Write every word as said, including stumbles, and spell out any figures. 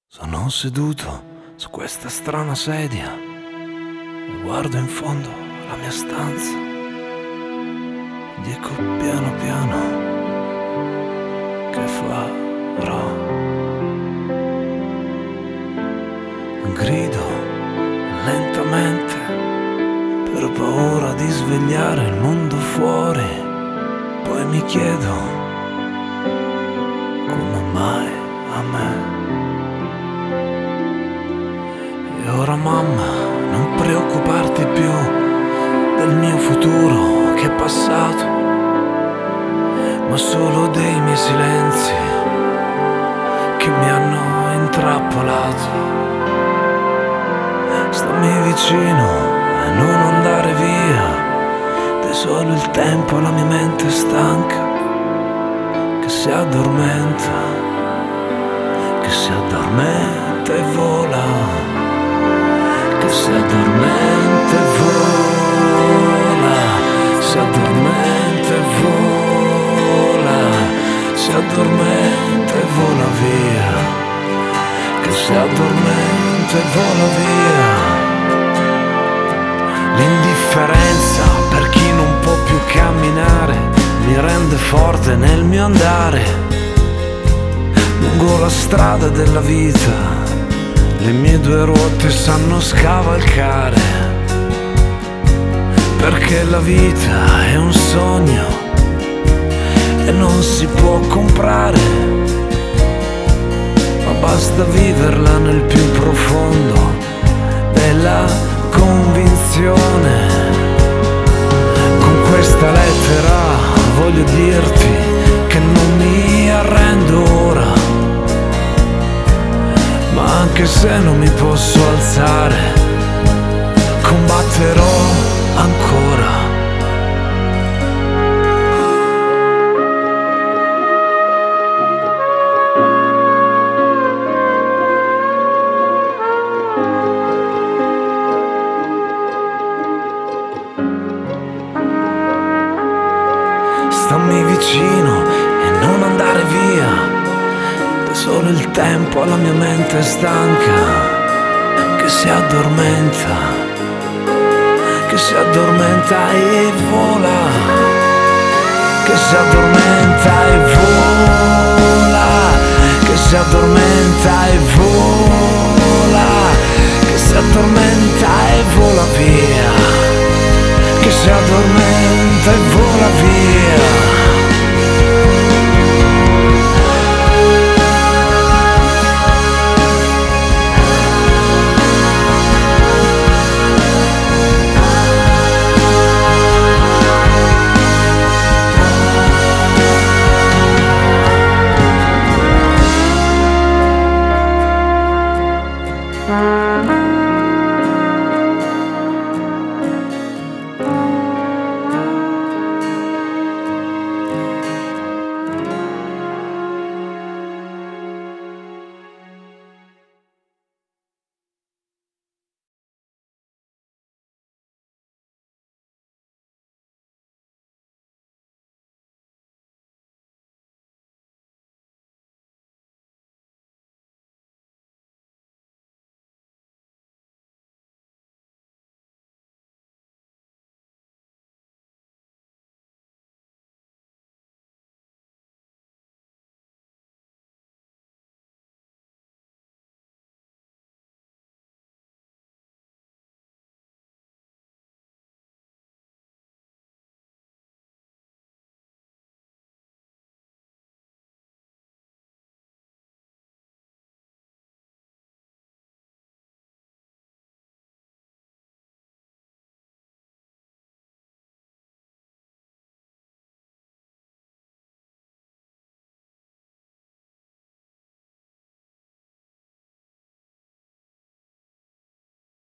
Sono seduto su questa strana sedia e guardo in fondo la mia stanza. Dico piano piano che farò. Grido lentamente per paura di svegliare il mondo fuori. Poi mi chiedo come mai a me. E ora mamma, non preoccuparti più del mio futuro che è passato, ma solo dei miei silenzi che mi hanno intrappolato. Stammi vicino e non andare via, dai solo il tempo alla mia mente stanca che si addormenta, che si addormenta e vola. Che si addormenta e vola, si addormenta e vola, si addormenta e vola via, che si addormenta e vola via. L'indifferenza per chi non può più camminare mi rende forte nel mio andare lungo la strada della vita. Le mie due ruote sanno scavalcare, perché la vita è un sogno e non si può comprare, ma basta viverla nel più profondo della convinzione. Con questa lettera voglio dirti che non mi arrendo ora, ma anche se non mi posso alzare, combatterò ancora. Stammi vicino e non andare via, solo il tempo alla mia mente stanca che si addormenta, che si addormenta e vola, che si addormenta e vola, che si addormenta e vola, che si addormenta e vola via.